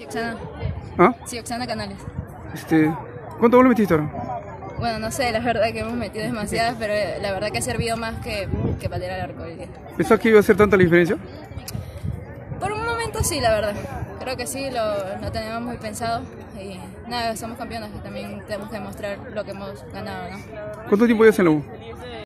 Oxana. ¿Ah? Sí, Oxana Canales. ¿Cuántos goles metiste ahora? Bueno, no sé, la verdad que hemos metido demasiadas, pero la verdad que ha servido más que patear al arco hoy día. ¿Pensás que iba a hacer tanta la diferencia? Por un momento sí, la verdad. Creo que sí, lo tenemos muy pensado. Y nada, somos campeones y también tenemos que demostrar lo que hemos ganado, ¿no? ¿Cuánto tiempo llevas en la U?